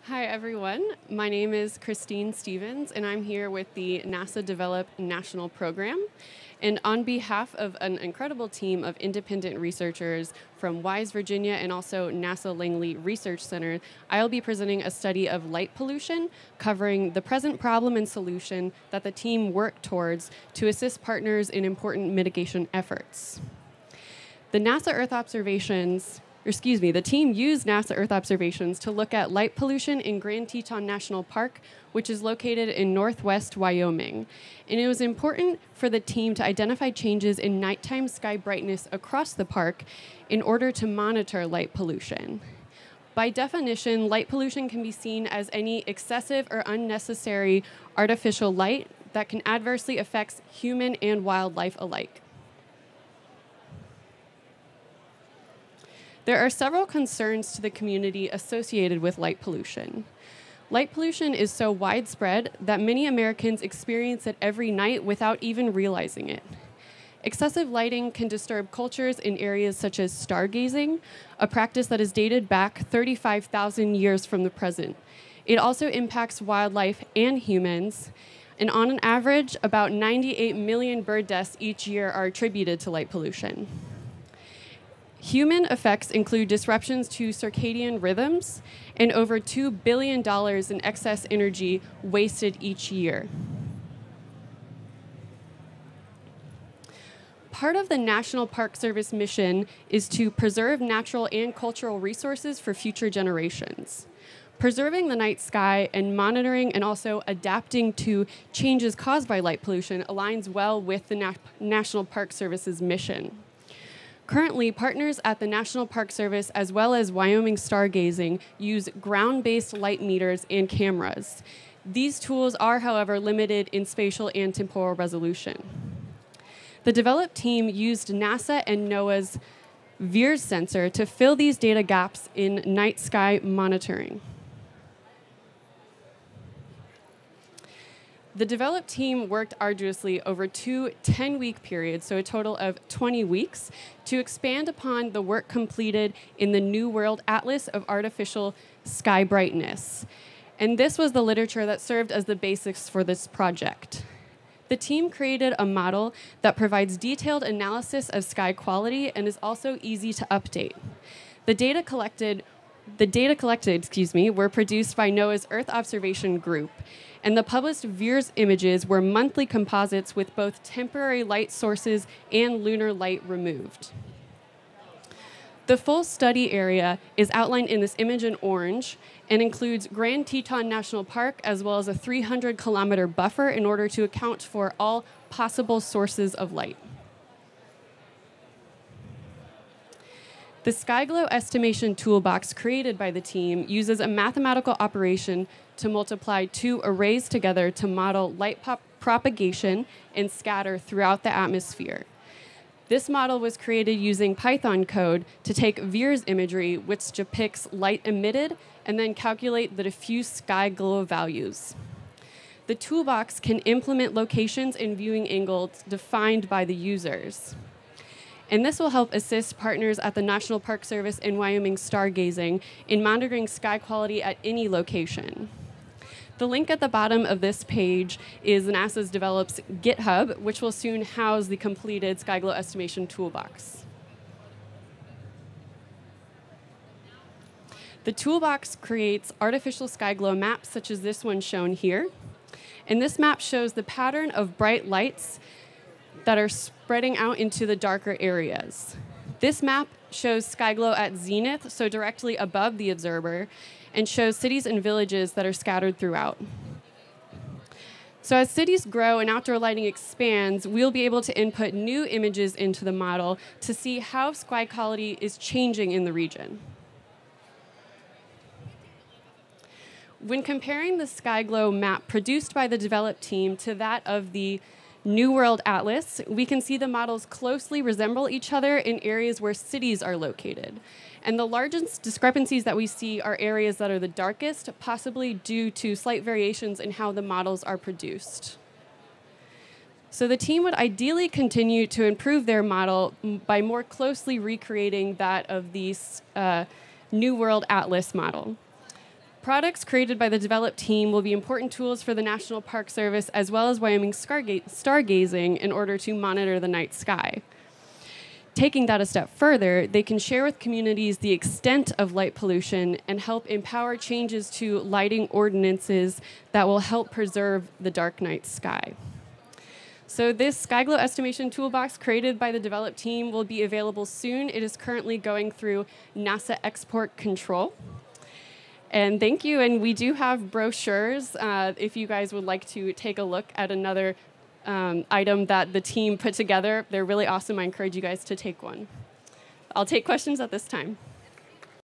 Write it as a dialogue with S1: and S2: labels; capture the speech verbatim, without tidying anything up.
S1: Hi, everyone. My name is Christie Stevens, and I'm here with the NASA Developed National Program. And on behalf of an incredible team of independent researchers from Wise, Virginia, and also NASA Langley Research Center, I'll be presenting a study of light pollution, covering the present problem and solution that the team worked towards to assist partners in important mitigation efforts. The NASA Earth observations Excuse me, the team used NASA Earth observations to look at light pollution in Grand Teton National Park, which is located in northwest Wyoming. And it was important for the team to identify changes in nighttime sky brightness across the park in order to monitor light pollution. By definition, light pollution can be seen as any excessive or unnecessary artificial light that can adversely affect human and wildlife alike. There are several concerns to the community associated with light pollution. Light pollution is so widespread that many Americans experience it every night without even realizing it. Excessive lighting can disturb cultures in areas such as stargazing, a practice that is dated back thirty-five thousand years from the present. It also impacts wildlife and humans, and on an average, about ninety-eight million bird deaths each year are attributed to light pollution. Human effects include disruptions to circadian rhythms and over two billion dollars in excess energy wasted each year. Part of the National Park Service mission is to preserve natural and cultural resources for future generations. Preserving the night sky and monitoring and also adapting to changes caused by light pollution aligns well with the Na- National Park Service's mission. Currently, partners at the National Park Service as well as Wyoming Stargazing use ground-based light meters and cameras. These tools are, however, limited in spatial and temporal resolution. The developed team used NASA and NOAA's VIIRS sensor to fill these data gaps in night sky monitoring. The developed team worked arduously over two ten-week periods, so a total of twenty weeks, to expand upon the work completed in the New World Atlas of Artificial Sky Brightness. And this was the literature that served as the basis for this project. The team created a model that provides detailed analysis of sky quality and is also easy to update. The data collected The data collected, excuse me, were produced by NOAA's Earth Observation Group, and the published VIIRS images were monthly composites with both temporary light sources and lunar light removed. The full study area is outlined in this image in orange and includes Grand Teton National Park as well as a three hundred kilometer buffer in order to account for all possible sources of light. The SkyGlow estimation toolbox created by the team uses a mathematical operation to multiply two arrays together to model light pop propagation and scatter throughout the atmosphere. This model was created using Python code to take VIIRS imagery, which depicts light emitted, and then calculate the diffuse SkyGlow values. The toolbox can implement locations and viewing angles defined by the users. And this will help assist partners at the National Park Service and Wyoming Stargazing in monitoring sky quality at any location. The link at the bottom of this page is NASA's Develops GitHub, which will soon house the completed SkyGlow estimation toolbox. The toolbox creates artificial SkyGlow maps, such as this one shown here. And this map shows the pattern of bright lights that are spreading out into the darker areas. This map shows SkyGlow at zenith, so directly above the observer, and shows cities and villages that are scattered throughout. So as cities grow and outdoor lighting expands, we'll be able to input new images into the model to see how sky quality is changing in the region. When comparing the SkyGlow map produced by the developed team to that of the New World Atlas, we can see the models closely resemble each other in areas where cities are located. And the largest discrepancies that we see are areas that are the darkest, possibly due to slight variations in how the models are produced. So the team would ideally continue to improve their model by more closely recreating that of the uh, New World Atlas model. products created by the Develop team will be important tools for the National Park Service as well as Wyoming stargazing in order to monitor the night sky. Taking that a step further, they can share with communities the extent of light pollution and help empower changes to lighting ordinances that will help preserve the dark night sky. So this SkyGlow estimation toolbox created by the Develop team will be available soon. It is currently going through NASA export control. And thank you, and we do have brochures uh, if you guys would like to take a look at another um, item that the team put together. They're really awesome. I encourage you guys to take one. I'll take questions at this time.